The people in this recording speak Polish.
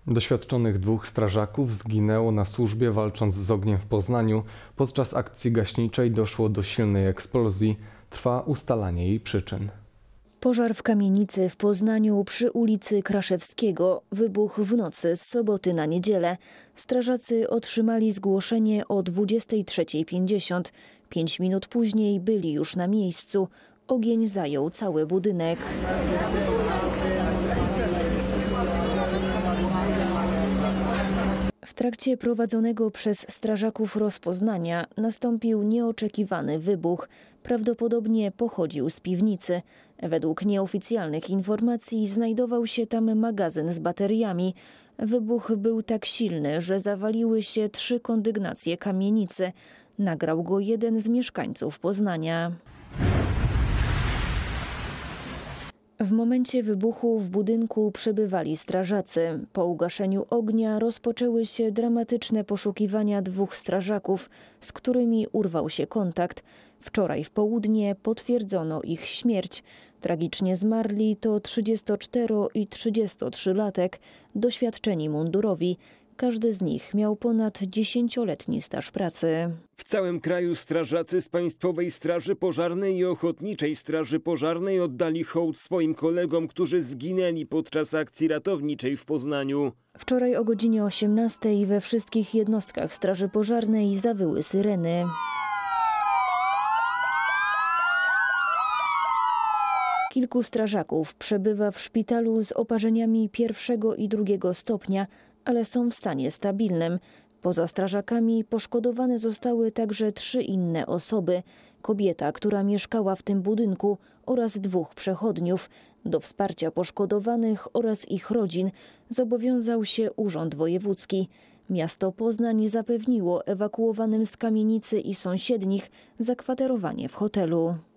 Doświadczonych 2 strażaków zginęło na służbie, walcząc z ogniem w Poznaniu. Podczas akcji gaśniczej doszło do silnej eksplozji. Trwa ustalanie jej przyczyn. Pożar w kamienicy w Poznaniu przy ulicy Kraszewskiego. Wybuch w nocy z soboty na niedzielę. Strażacy otrzymali zgłoszenie o 23:50. 5 minut później byli już na miejscu. Ogień zajął cały budynek. W trakcie prowadzonego przez strażaków rozpoznania nastąpił nieoczekiwany wybuch. Prawdopodobnie pochodził z piwnicy. Według nieoficjalnych informacji znajdował się tam magazyn z bateriami. Wybuch był tak silny, że zawaliły się 3 kondygnacje kamienicy. Nagrał go jeden z mieszkańców Poznania. W momencie wybuchu w budynku przebywali strażacy. Po ugaszeniu ognia rozpoczęły się dramatyczne poszukiwania 2 strażaków, z którymi urwał się kontakt. Wczoraj w południe potwierdzono ich śmierć. Tragicznie zmarli to 34- i 33-latek, doświadczeni mundurowi. Każdy z nich miał ponad 10-letni staż pracy. W całym kraju strażacy z Państwowej Straży Pożarnej i Ochotniczej Straży Pożarnej oddali hołd swoim kolegom, którzy zginęli podczas akcji ratowniczej w Poznaniu. Wczoraj o godzinie 18:00 we wszystkich jednostkach Straży Pożarnej zawyły syreny. Kilku strażaków przebywa w szpitalu z oparzeniami 1. i 2. stopnia, ale są w stanie stabilnym. Poza strażakami poszkodowane zostały także 3 inne osoby. Kobieta, która mieszkała w tym budynku oraz 2 przechodniów. Do wsparcia poszkodowanych oraz ich rodzin zobowiązał się Urząd Wojewódzki. Miasto Poznań zapewniło ewakuowanym z kamienicy i sąsiednich zakwaterowanie w hotelu.